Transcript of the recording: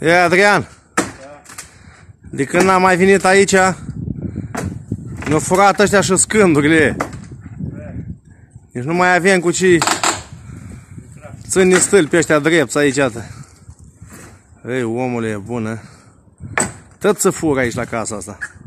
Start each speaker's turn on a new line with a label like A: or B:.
A: E, Adrian, de când n-am mai venit aici, ne-au furat ăștia și scândurile. Deci nu mai avem cu ce ține stâlpi ăștia drepți aici. Ei, omule, e bună. Tot se fură aici la casa asta.